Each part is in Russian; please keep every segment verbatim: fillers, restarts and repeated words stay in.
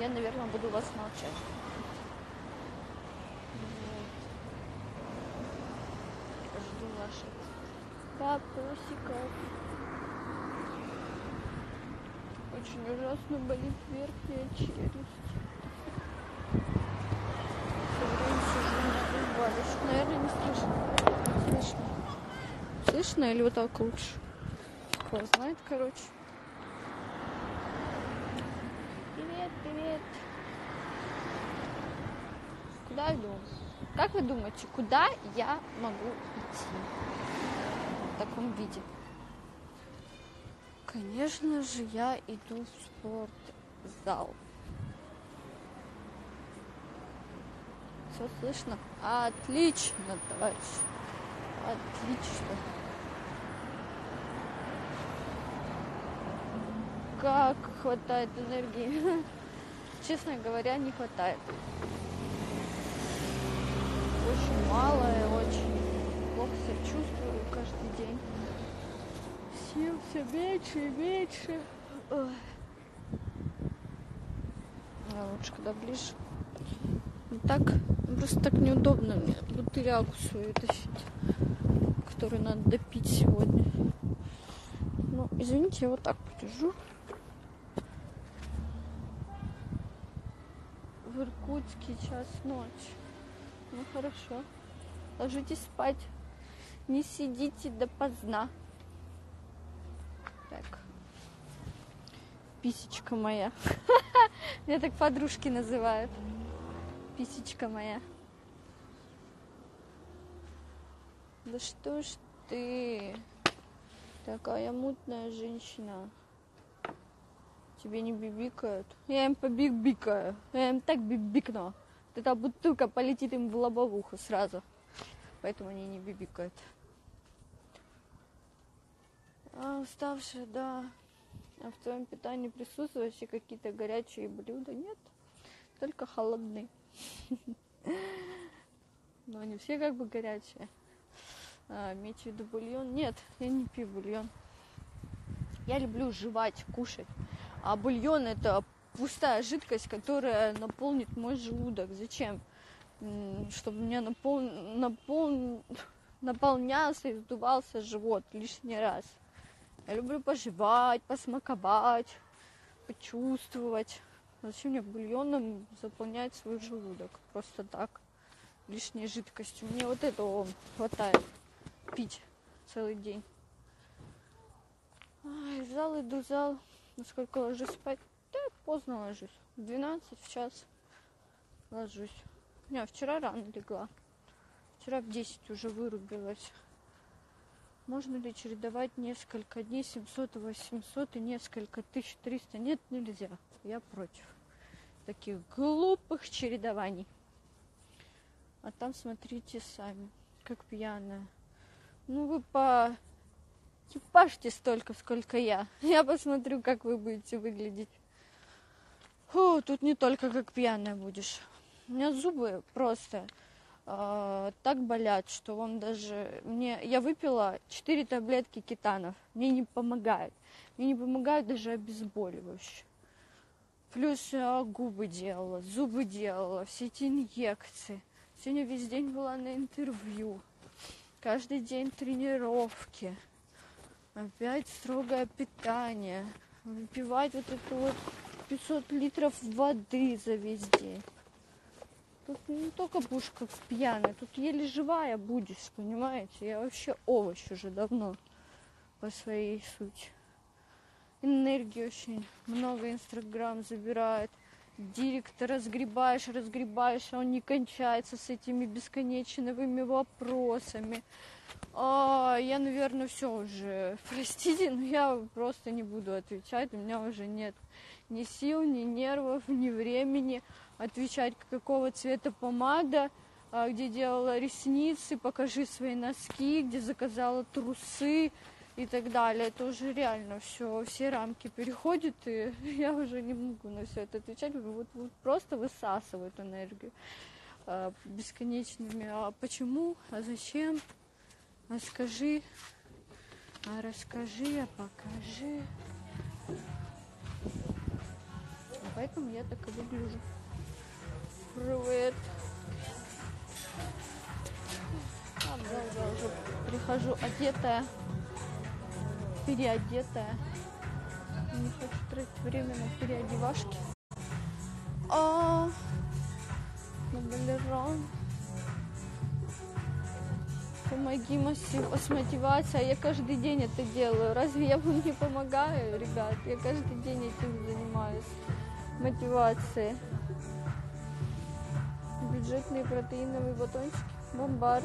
я, наверное, буду вас молчать. Вот. Жду ваших вопросиков. Очень ужасно болит верхняя челюсть. Все время сижу на валишь. Наверное, не слышно. Слышно. Слышно или вот так лучше? Кто знает, короче. Привет, привет. Куда иду? Как вы думаете, куда я могу идти в таком виде? Конечно же, я иду в спортзал. Все слышно? Отлично, товарищ. Отлично. Как хватает энергии? Честно говоря, не хватает. Очень мало и очень плохо себя чувствую каждый день. Сил все меньше и меньше. Ой. А лучше когда ближе. Ну так, просто так неудобно мне бутылялку свою тащить, которую надо допить сегодня. Ну, извините, я вот так подержу. В Иркутске час ночи. Ну хорошо. Ложитесь спать. Не сидите допоздна. Так. Писечка моя. Меня так подружки называют. Писечка моя. Да что ж ты, такая мутная женщина. Тебе не бибикают? Я им побибикаю. Я им так бибикну. Эта бутылка полетит им в лобовуху сразу. Поэтому они не бибикают. А, уставшая, да. А в твоем питании присутствуют вообще какие-то горячие блюда? Нет, только холодные. Но они все как бы горячие. А, имеете в виду бульон? Нет, я не пью бульон. Я люблю жевать, кушать. А бульон — это пустая жидкость, которая наполнит мой желудок. Зачем? Чтобы у меня напол... Напол... наполнялся и вздувался живот лишний раз. Я люблю пожевать, посмаковать, почувствовать. Зачем мне бульоном заполнять свой желудок? Просто так, лишней жидкостью. Мне вот этого хватает пить целый день. Ай, в зал иду, в зал. Насколько ложусь спать? Да, поздно ложусь. В двенадцать, в час ложусь. Не, вчера рано легла. Вчера в десять уже вырубилась. Можно ли чередовать несколько дней, семьсот, восемьсот и несколько тысяч триста? Нет, нельзя. Я против таких глупых чередований. А там смотрите сами, как пьяная. Ну вы по... ебашьте столько, сколько я. Я посмотрю, как вы будете выглядеть. Фу, тут не только как пьяная будешь. У меня зубы просто... так болят, что он даже... Мне... Я выпила четыре таблетки кетанов. Мне не помогает. Мне не помогают даже обезболивающие. Плюс я губы делала, зубы делала, все эти инъекции. Сегодня весь день была на интервью. Каждый день тренировки. Опять строгое питание. Выпивать вот это вот пятьсот литров воды за весь день. Тут не только будешь как пьяная, тут еле живая будешь, понимаете? Я вообще овощ уже давно по своей сути. Энергии очень много Инстаграм забирает. Директ разгребаешь, разгребаешь, а он не кончается с этими бесконечными вопросами. А, я, наверное, все уже, простите, но я просто не буду отвечать. У меня уже нет ни сил, ни нервов, ни времени отвечать, какого цвета помада, где делала ресницы, покажи свои носки, где заказала трусы и так далее. Это уже реально все, все рамки переходит, и я уже не могу на все это отвечать. Вот, вот просто высасывают энергию а, бесконечными. А почему? А зачем? А скажи, а расскажи, а покажи. Поэтому я так и выгляжу. Привет. А, да, да, уже прихожу одетая, переодетая. Не хочу тратить время на переодевашки. А, на балерон. Помоги с мотивацией. Я каждый день это делаю. Разве я вам не помогаю, ребят? Я каждый день этим занимаюсь. Мотивацией. Бюджетные протеиновые батончики. Бомбар.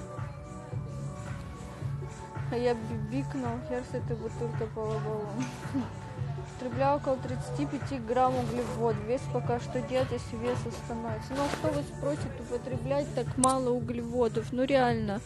А я бикнул. Хер с этой бутылкой полобалом. Употребляю около тридцати пяти грамм углевод. Вес пока что делать, если вес остановится. Ну а кто вас просит употреблять так мало углеводов? Ну реально.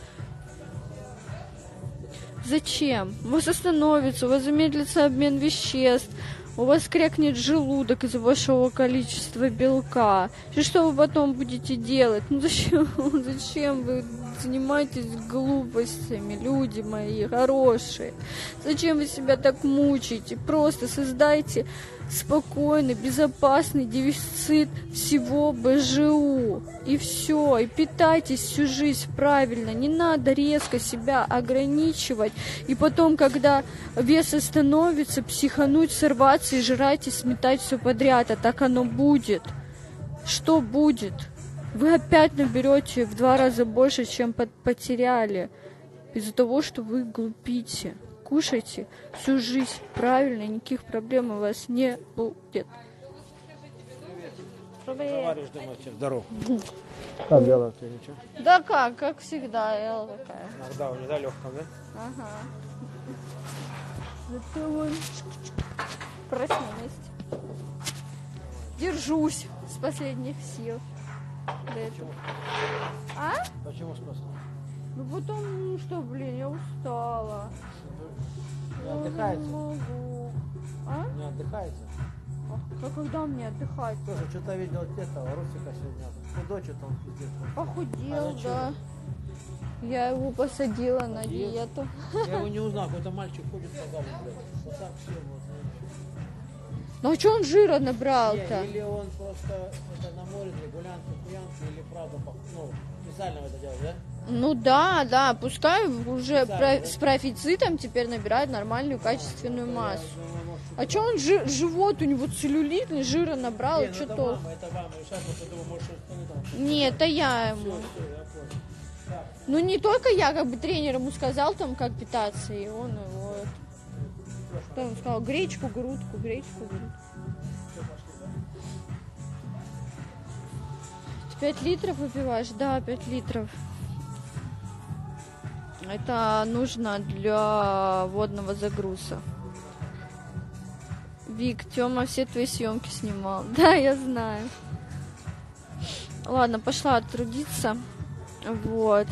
Зачем? У вас остановится, у вас замедлится обмен веществ, у вас крякнет желудок из-за большого количества белка. И что вы потом будете делать? Ну зачем? Зачем вы занимаетесь глупостями, люди мои хорошие? Зачем вы себя так мучаете? Просто создайте спокойный, безопасный дефицит всего бэ жэ у. И все. И питайтесь всю жизнь правильно. Не надо резко себя ограничивать. И потом, когда вес остановится, психануть, сорваться и жрать, и сметать все подряд. А так оно будет. Что будет? Вы опять наберете в два раза больше, чем потеряли. Из-за того, что вы глупите. Кушайте всю жизнь правильно, никаких проблем у вас не будет. Товарищ Домовцев, здоров. Как дела? Ты ничего? Да как, как всегда, я такая. Иногда у меня легком, да? Ага. Зато вон проснулась. Держусь с последних сил. Почему? А? Почему спасла? Ну потому что, блин, я устала. Не Я отдыхаете? не могу. А? Не отдыхаете? А когда мне отдыхать? Тоже что-то видел этого Русика сегодня. Худой что-то он пиздец. Похудел, А да. Я его посадила на Посадил? диету. Я его не узнал, какой-то мальчик ходит по залу, блядь. Вот так все вот. Ну а что он жира Не, набрал-то? или он просто это на море для гулянки, хуянки, или правда, пох- ну, специально это делает, да? Ну да, да, пускай уже Специально, про- да? с профицитом теперь набирает нормальную качественную Я массу. думаю, может, А что он жи- живот у него целлюлитный, жира набрал, Не, ну что это то? мама, это мама. И сейчас вот я думаю, может, что-то не там. Нет, это я Все, ему. все, я понял. Так, Ну не только я, как бы тренер ему сказал там, как питаться, и он его... это, Что он сказал? Гречку, грудку, гречку, грудку. все, пошли, да? Ты пять литров выпиваешь? Да, пять литров. Это нужно для водного загруза. Вик, Тёма все твои съемки снимал. Да, я знаю. Ладно, пошла трудиться. Вот.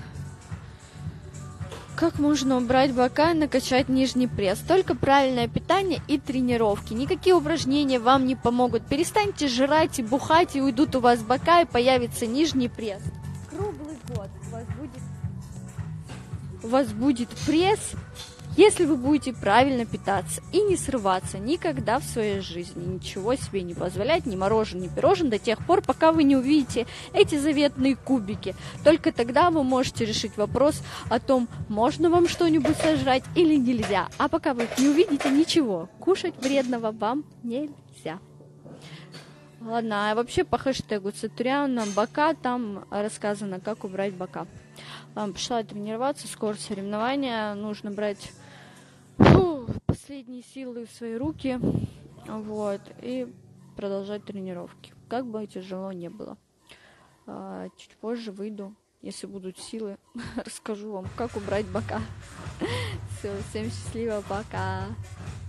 Как можно убрать бока и накачать нижний пресс? Только правильное питание и тренировки. Никакие упражнения вам не помогут. Перестаньте жрать и бухать, и уйдут у вас бока, и появится нижний пресс. Круглый год у вас будет, у вас будет пресс, если вы будете правильно питаться и не срываться никогда в своей жизни, ничего себе не позволять, ни морожен, ни пирожен до тех пор, пока вы не увидите эти заветные кубики. Только тогда вы можете решить вопрос о том, можно вам что-нибудь сожрать или нельзя. А пока вы не увидите ничего, кушать вредного вам нельзя. Ладно, а вообще по хэштегу Центуриана бока там рассказано, как убрать бока. Ладно, пошла тренироваться, скоро соревнования, нужно брать фу, последние силы в свои руки, вот, и продолжать тренировки. Как бы тяжело не было. А, чуть позже выйду, если будут силы, расскажу вам, как убрать бока. Все, всем счастливо, пока.